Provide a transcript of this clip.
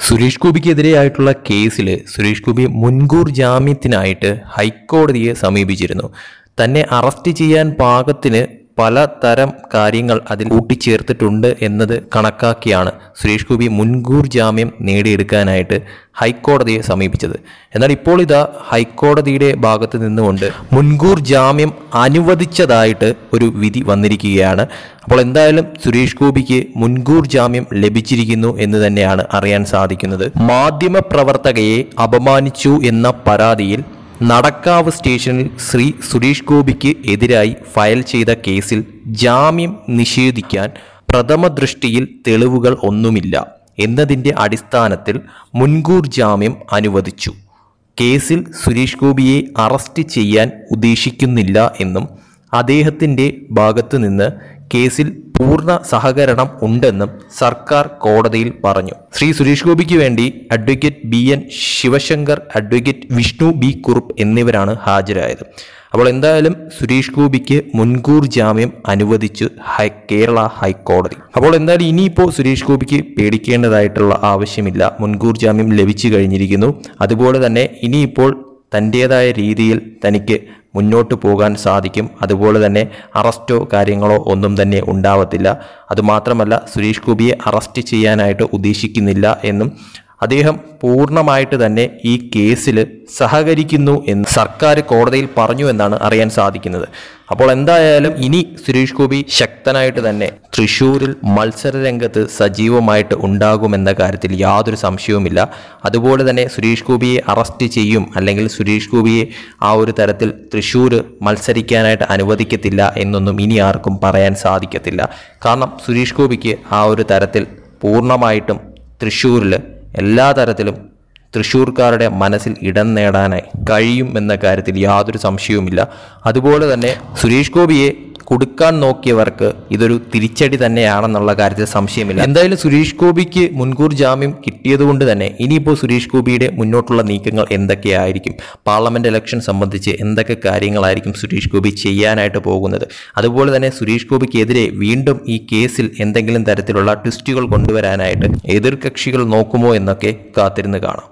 സുരേഷ് ഗോപിക്കെതിരെയായിട്ടുള്ള കേസിൽ സുരേഷ് ഗോപി മുൻകൂർ ജാമ്യത്തിനായിട്ട് ഹൈക്കോടതിയെ സമീപിച്ചിരുന്നു. തന്നെ അറസ്റ്റ് ചെയ്യാൻ പാകത്തിന് പലതരം കാര്യങ്ങൾ അതിൽ കൂട്ടിച്ചേർത്തിട്ടുണ്ട് എന്നത് കണക്കാക്കിയാണ് സുരേഷ് ഗോപി മുൻകൂർ ജാമ്യം നേടിയെടുക്കാനായിട്ട് ഹൈക്കോടതിയെ സമീപിച്ചത്. എന്നാൽ ഇപ്പോൾ ഇതാ ഹൈക്കോടതിയുടെ ഭാഗത്ത് നിന്നുകൊണ്ട് മുൻകൂർ ജാമ്യം അനുവദിച്ചതായിട്ട് ഒരു വിധി വന്നിരിക്കുകയാണ്. അപ്പോൾ എന്തായാലും സുരേഷ് ഗോപിക്ക് മുൻകൂർ ജാമ്യം ലഭിച്ചിരിക്കുന്നു എന്ന് തന്നെയാണ് അറിയാൻ സാധിക്കുന്നത്. മാധ്യമപ്രവർത്തകയെ അപമാനിച്ചു എന്ന പരാതിയിൽ നടക്കാവ് സ്റ്റേഷനിൽ ശ്രീ സുരേഷ് ഗോപിക്ക് എതിരായി ഫയൽ ചെയ്ത കേസിൽ ജാമ്യം നിഷേധിക്കാൻ പ്രഥമ ദൃഷ്ടിയിൽ തെളിവുകൾ ഒന്നുമില്ല എന്നതിൻ്റെ അടിസ്ഥാനത്തിൽ മുൻകൂർ ജാമ്യം അനുവദിച്ചു. കേസിൽ സുരേഷ് ഗോപിയെ അറസ്റ്റ് ചെയ്യാൻ ഉദ്ദേശിക്കുന്നില്ല എന്നും അദ്ദേഹത്തിൻ്റെ ഭാഗത്തു നിന്ന് കേസിൽ പൂർണ്ണ സഹകരണം ഉണ്ടെന്നും സർക്കാർ കോടതിയിൽ പറഞ്ഞു. ശ്രീ സുരേഷ് ഗോപിക്ക് വേണ്ടി advocate BN Sivasankar, advocate Vishnu B Kurup എന്നിവരാണ് ഹാജരായത്. അപ്പോൾ എന്തായാലും സുരേഷ് ഗോപിക്ക് മുൻകൂർ ജാമ്യം അനുവദിച്ചു കേരള ഹൈക്കോടതി. അപ്പോൾ എന്തായാലും ഇനിയിപ്പോൾ സുരേഷ് ഗോപിക്ക് പേടിക്കേണ്ടതായിട്ടുള്ള ആവശ്യമില്ല. മുൻകൂർ ജാമ്യം ലഭിച്ചു കഴിഞ്ഞിരിക്കുന്നു. അതുപോലെ തന്നെ ഇനിയിപ്പോൾ തൻ്റേതായ രീതിയിൽ തനിക്ക് മുന്നോട്ട് പോകാൻ സാധിക്കും. അതുപോലെ തന്നെ അറസ്റ്റോ കാര്യങ്ങളോ ഒന്നും തന്നെ ഉണ്ടാവത്തില്ല. അതുമാത്രമല്ല സുരേഷ് ഗോപിയെ അറസ്റ്റ് ചെയ്യാനായിട്ട് ഉദ്ദേശിക്കുന്നില്ല എന്നും അദ്ദേഹം പൂർണ്ണമായിട്ട് തന്നെ ഈ കേസിൽ സഹകരിക്കുന്നു എന്ന് സർക്കാർ കോടതിയിൽ പറഞ്ഞു എന്നാണ് അറിയാൻ സാധിക്കുന്നത്. അപ്പോൾ എന്തായാലും ഇനി സുരേഷ് ഗോപി ശക്തനായിട്ട് തന്നെ തൃശ്ശൂരിൽ മത്സര രംഗത്ത് സജീവമായിട്ട് ഉണ്ടാകുമെന്ന കാര്യത്തിൽ യാതൊരു സംശയവുമില്ല. അതുപോലെ തന്നെ സുരേഷ് ഗോപിയെ അറസ്റ്റ് ചെയ്യും, അല്ലെങ്കിൽ സുരേഷ് ഗോപിയെ ആ ഒരു തരത്തിൽ തൃശ്ശൂർ മത്സരിക്കാനായിട്ട് അനുവദിക്കത്തില്ല എന്നൊന്നും ഇനി ആർക്കും പറയാൻ സാധിക്കത്തില്ല. കാരണം സുരേഷ് ഗോപിക്ക് ആ ഒരു തരത്തിൽ പൂർണ്ണമായിട്ടും തൃശ്ശൂരിൽ എല്ലാ തരത്തിലും തൃശ്ശൂർക്കാരുടെ മനസ്സിൽ ഇടം നേടാനായി കഴിയും എന്ന കാര്യത്തിൽ യാതൊരു സംശയവുമില്ല. അതുപോലെ തന്നെ സുരേഷ് ഗോപിയെ കൊടുക്കാൻ നോക്കിയവർക്ക് ഇതൊരു തിരിച്ചടി തന്നെയാണെന്നുള്ള കാര്യത്തിൽ സംശയമില്ല. എന്തായാലും സുരേഷ് ഗോപിക്ക് മുൻകൂർ ജാമ്യം കിട്ടിയതുകൊണ്ട് തന്നെ ഇനിയിപ്പോൾ സുരേഷ് ഗോപിയുടെ മുന്നോട്ടുള്ള നീക്കങ്ങൾ എന്തൊക്കെയായിരിക്കും, പാർലമെന്റ് ഇലക്ഷൻ സംബന്ധിച്ച് എന്തൊക്കെ കാര്യങ്ങളായിരിക്കും സുരേഷ് ഗോപി ചെയ്യാനായിട്ട് പോകുന്നത്, അതുപോലെ തന്നെ സുരേഷ് ഗോപിക്കെതിരെ വീണ്ടും ഈ കേസിൽ എന്തെങ്കിലും തരത്തിലുള്ള ട്വിസ്റ്റുകൾ കൊണ്ടുവരാനായിട്ട് എതിർകക്ഷികൾ നോക്കുമോ എന്നൊക്കെ കാത്തിരുന്ന് കാണാം.